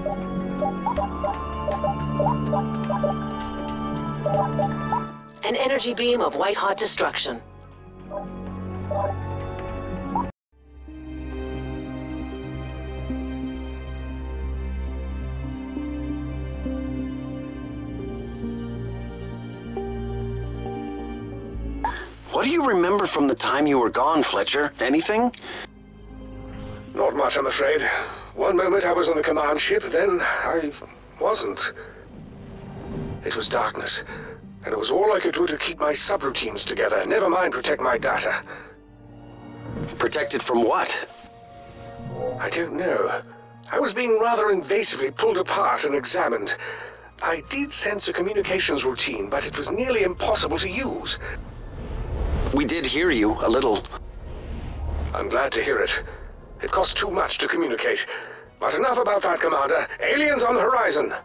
An energy beam of white-hot destruction. What do you remember from the time you were gone, Fletcher? Anything? Not much, I'm afraid. One moment I was on the command ship, then I wasn't. It was darkness, and it was all I could do to keep my subroutines together, never mind protect my data. Protected from what? I don't know. I was being rather invasively pulled apart and examined. I did sense a communications routine, but it was nearly impossible to use. We did hear you, a little. I'm glad to hear it. It costs too much to communicate. But enough about that, Commander. Aliens on the horizon!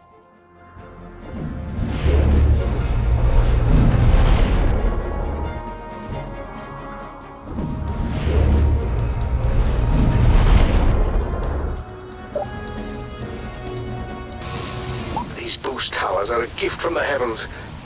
These boost towers are a gift from the heavens.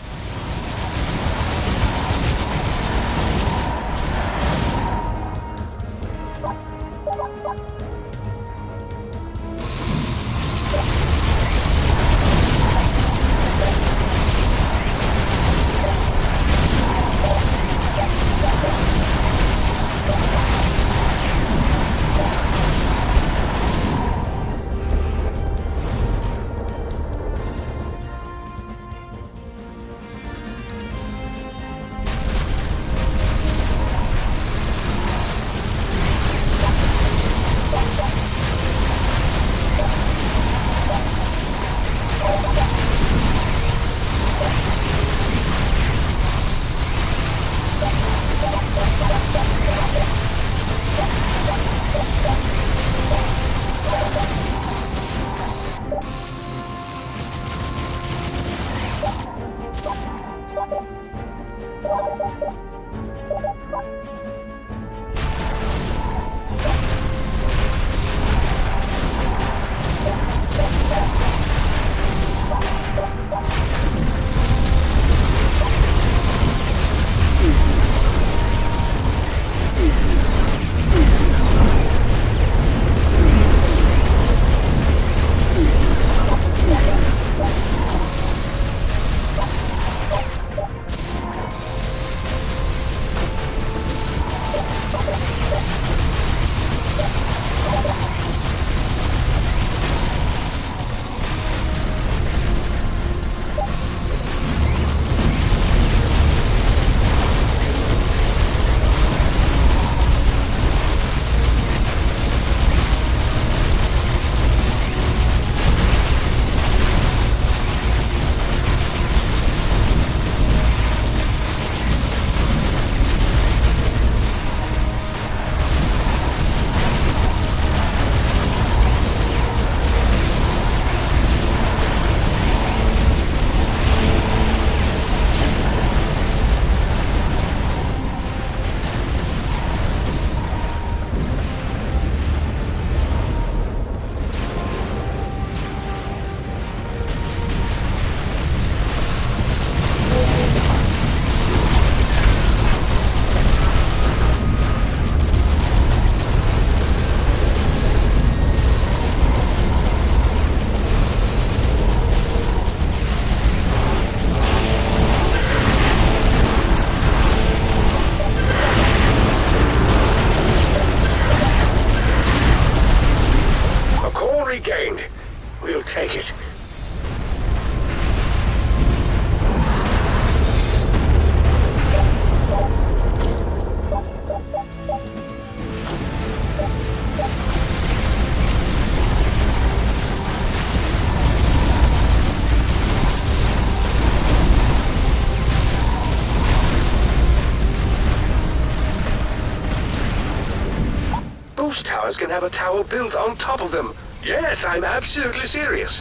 Take it. Boost towers can have a tower built on top of them. Yes, I'm absolutely serious.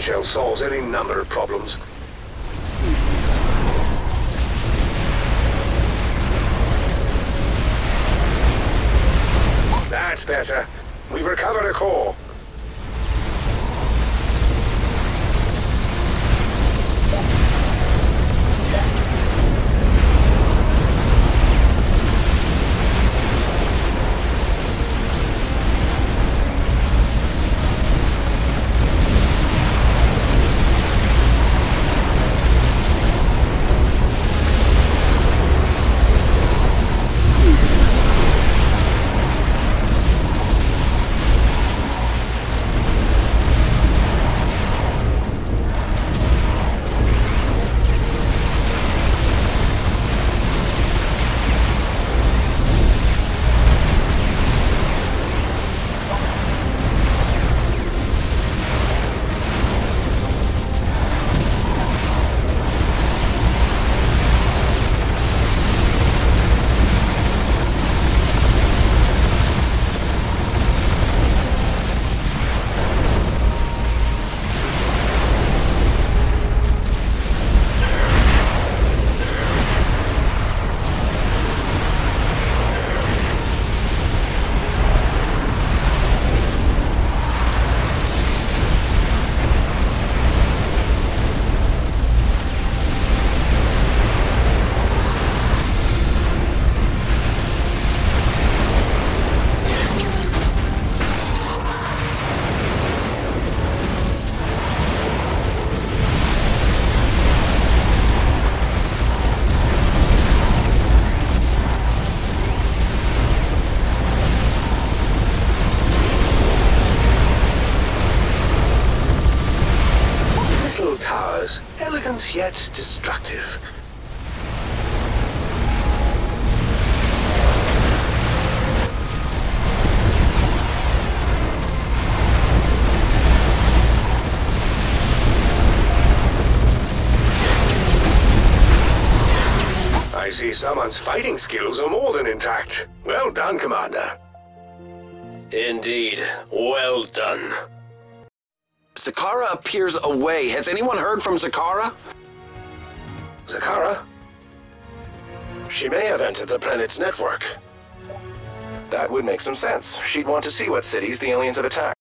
shell solves any number of problems. That's better. We've recovered a core. Towers, elegant yet destructive. I see someone's fighting skills are more than intact. Well done, Commander. Indeed, well done. Zakara appears away. Has anyone heard from Zakara? Zakara? She may have entered the planet's network. That would make some sense. She'd want to see what cities the aliens have attacked.